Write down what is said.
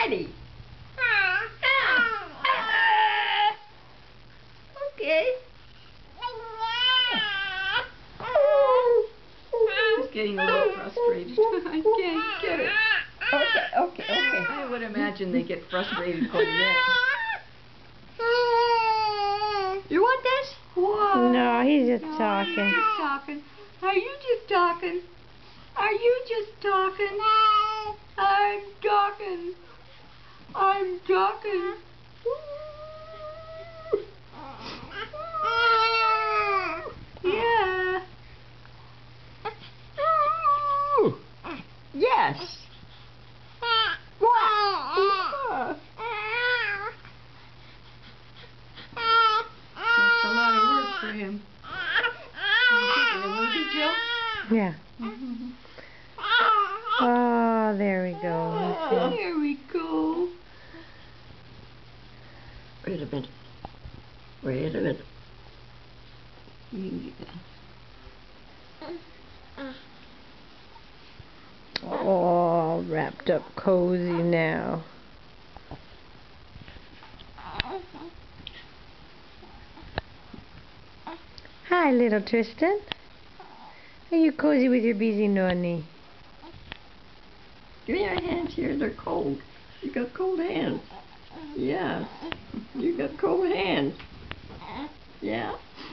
Daddy. Okay. He's getting a little frustrated. I can't get it. Okay. I would imagine they get frustrated quite a bit. You want this? What? No, he's just talking. Are you just talking? Are you just talking? Are you just talking? I'm talking. I'm talking. Yeah. Yes. What? That's a lot of work for him. You taking a movie, Jill? Yeah. Oh, there we go. Oh, there we go. Wait a minute. Wait a minute. You can get that. All wrapped up cozy now. Hi, little Tristan. Are you cozy with your Bezi Nonnie? Give me your hands here. They're cold. You got cold hands. Yeah. You got cold hands. Yeah.